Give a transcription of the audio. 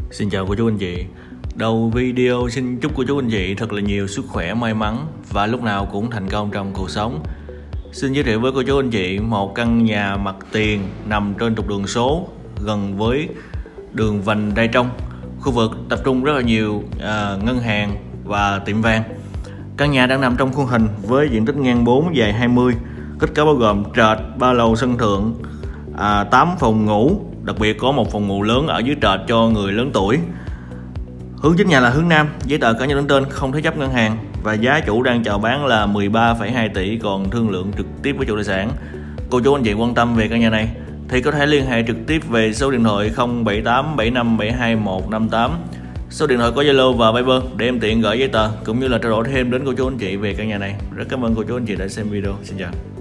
Xin chào cô chú anh chị. Đầu video xin chúc cô chú anh chị thật là nhiều sức khỏe, may mắn và lúc nào cũng thành công trong cuộc sống. Xin giới thiệu với cô chú anh chị một căn nhà mặt tiền nằm trên trục đường số gần với đường Vành Đai Trong. Khu vực tập trung rất là nhiều ngân hàng và tiệm vàng. Căn nhà đang nằm trong khuôn hình với diện tích ngang 4 dài 20, kết cấu bao gồm trệt, 3 lầu sân thượng, 8 phòng ngủ, đặc biệt có một phòng ngủ lớn ở dưới trệt cho người lớn tuổi. Hướng chính nhà là hướng Nam, giấy tờ cá nhân đứng tên, không thế chấp ngân hàng và giá chủ đang chào bán là 13,2 tỷ, còn thương lượng trực tiếp với chủ tài sản. Cô chú anh chị quan tâm về căn nhà này thì có thể liên hệ trực tiếp về số điện thoại 078 75 72 158, số điện thoại có Zalo và Viber để em tiện gửi giấy tờ cũng như là trao đổi thêm đến cô chú anh chị về căn nhà này. Rất cảm ơn cô chú anh chị đã xem video. Xin chào.